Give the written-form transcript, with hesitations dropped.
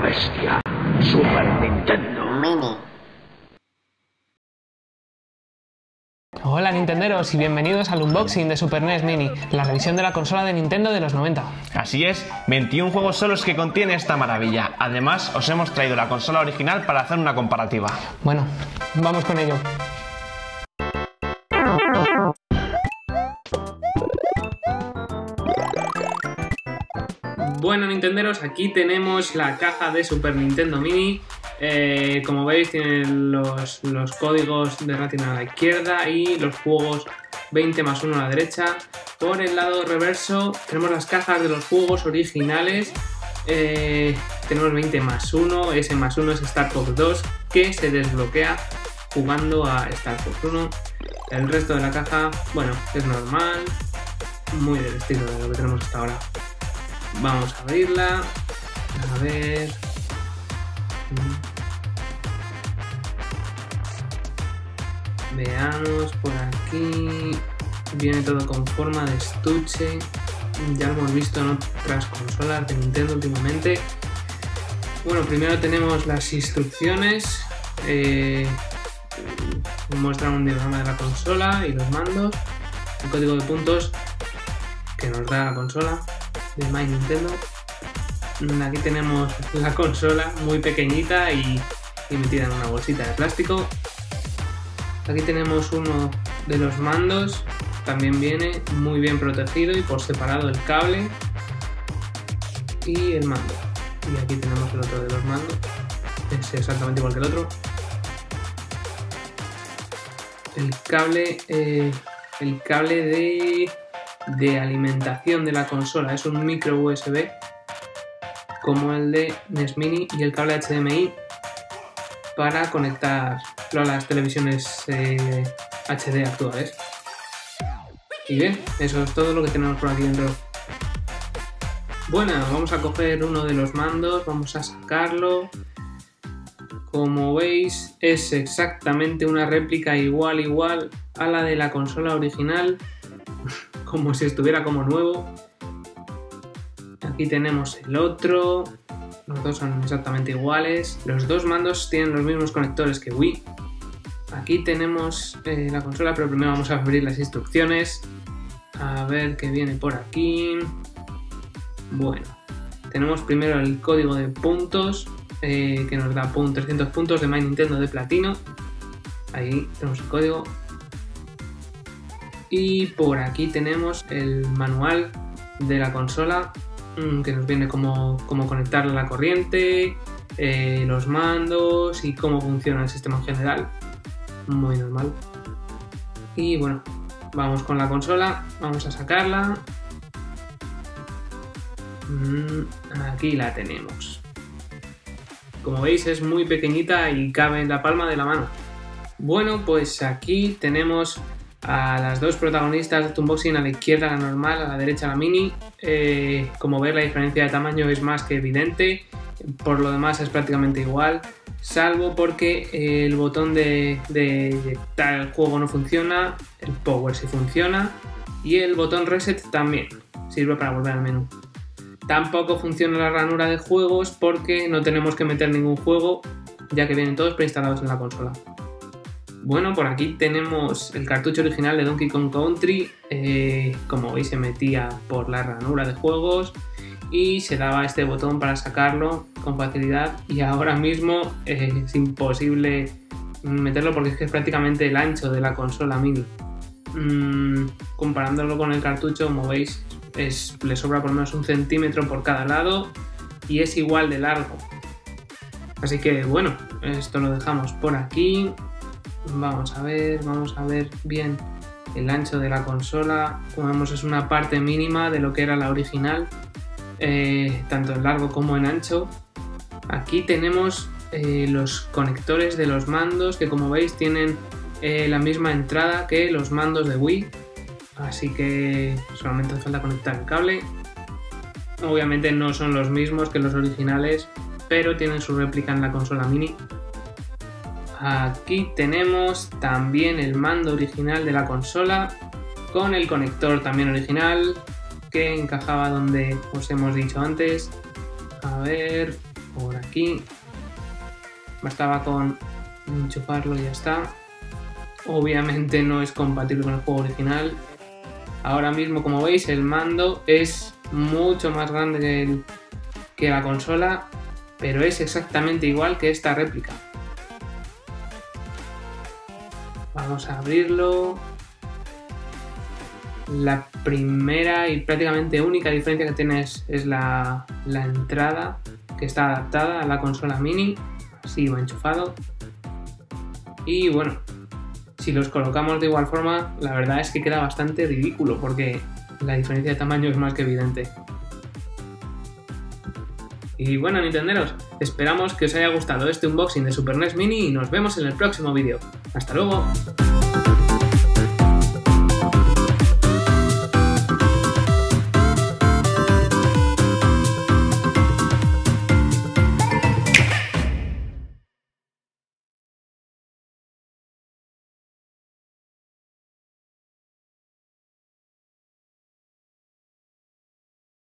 bestia. Super Nintendo Mini. Hola Nintenderos y bienvenidos al unboxing de Super NES Mini, la revisión de la consola de Nintendo de los 90. Así es, 21 juegos son los que contiene esta maravilla. Además, os hemos traído la consola original para hacer una comparativa. Bueno, vamos con ello. Bueno Nintenderos, aquí tenemos la caja de Super Nintendo Mini. Como veis tiene los códigos de rating a la izquierda y los juegos 20+1 a la derecha. Por el lado reverso tenemos las cajas de los juegos originales. Tenemos 20+1, ese +1 es Star Fox 2 que se desbloquea jugando a Star Fox 1. El resto de la caja, bueno, es normal, muy del estilo de lo que tenemos hasta ahora. Vamos a abrirla, a ver... Veamos por aquí. Viene todo con forma de estuche. Ya lo hemos visto en otras consolas de Nintendo últimamente. Bueno, primero tenemos las instrucciones. Muestran un diagrama de la consola y los mandos. El código de puntos que nos da la consola de My Nintendo. Aquí tenemos la consola muy pequeñita y metida en una bolsita de plástico. Aquí tenemos uno de los mandos, también viene muy bien protegido y por separado el cable y el mando. Y aquí tenemos el otro de los mandos, es exactamente igual que el otro. El cable de alimentación de la consola es un micro USB como el de NES Mini y el cable HDMI para conectar a las televisiones HD actuales. Y bien, eso es todo lo que tenemos por aquí dentro. Bueno, vamos a coger uno de los mandos, vamos a sacarlo. Como veis es exactamente una réplica igual a la de la consola original, como si estuviera como nuevo. Aquí tenemos el otro. Los dos son exactamente iguales. Los dos mandos tienen los mismos conectores que Wii. Aquí tenemos la consola, pero primero vamos a abrir las instrucciones. A ver qué viene por aquí. Bueno, tenemos primero el código de puntos que nos da 300 puntos de My Nintendo de platino. Ahí tenemos el código. Y por aquí tenemos el manual de la consola, que nos viene cómo conectarla a la corriente, los mandos y cómo funciona el sistema en general. Muy normal. Y bueno, vamos con la consola, vamos a sacarla. Aquí la tenemos. Como veis es muy pequeñita y cabe en la palma de la mano. Bueno, pues aquí tenemos a las dos protagonistas de este unboxing, a la izquierda la normal, a la derecha la mini. Como veis la diferencia de tamaño es más que evidente, por lo demás es prácticamente igual, salvo porque el botón de eyectar el juego no funciona, el power sí funciona y el botón reset también sirve para volver al menú. Tampoco funciona la ranura de juegos porque no tenemos que meter ningún juego, ya que vienen todos preinstalados en la consola. Bueno, por aquí tenemos el cartucho original de Donkey Kong Country. Como veis se metía por la ranura de juegos y se daba este botón para sacarlo con facilidad, y ahora mismo es imposible meterlo porque es que es prácticamente el ancho de la consola mini. Comparándolo con el cartucho, como veis le sobra por lo menos 1 centímetro por cada lado y es igual de largo. Así que bueno, esto lo dejamos por aquí. Vamos a ver bien el ancho de la consola. Como vemos es una parte mínima de lo que era la original, tanto en largo como en ancho. Aquí tenemos los conectores de los mandos, que como veis tienen la misma entrada que los mandos de Wii, así que solamente hace falta conectar el cable. Obviamente no son los mismos que los originales, pero tienen su réplica en la consola mini. Aquí tenemos también el mando original de la consola con el conector también original que encajaba donde os hemos dicho antes. A ver, por aquí. Bastaba con enchufarlo y ya está. Obviamente no es compatible con el juego original. Ahora mismo, como veis, el mando es mucho más grande que la consola, pero es exactamente igual que esta réplica. Vamos a abrirlo. La primera y prácticamente única diferencia que tienes es la entrada, que está adaptada a la consola mini, así va enchufado. Y bueno, si los colocamos de igual forma, la verdad es que queda bastante ridículo porque la diferencia de tamaño es más que evidente. Y bueno, Nintenderos, esperamos que os haya gustado este unboxing de Super NES Mini y nos vemos en el próximo vídeo. ¡Hasta luego!